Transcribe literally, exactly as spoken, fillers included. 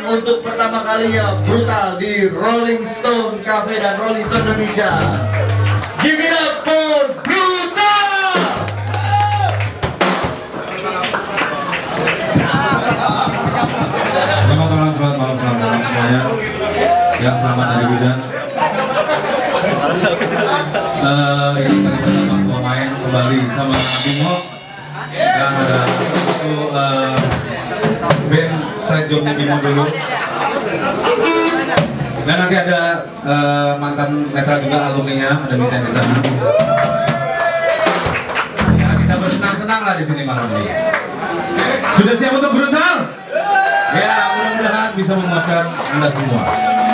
untuk pertama kalinya Brutal di Rolling Stone Cafe dan Rolling Stone Indonesia. Give it up for Brutal! Selamat malam, selamat malam, selamat malam semuanya. Ya, selamat hari hujan. Uh, ini tadi pertama mau main kembali sama Bimo. Dan ada satu uh, band side jobnya Bimo dulu. Dan nanti ada uh, mantan netral juga alumninya, ada Mita di sana. Ya, kita bersenang-senang lah di sini malam ini. Sudah siap untuk Brutal? Ya, mudah-mudahan bisa memuaskan Anda semua.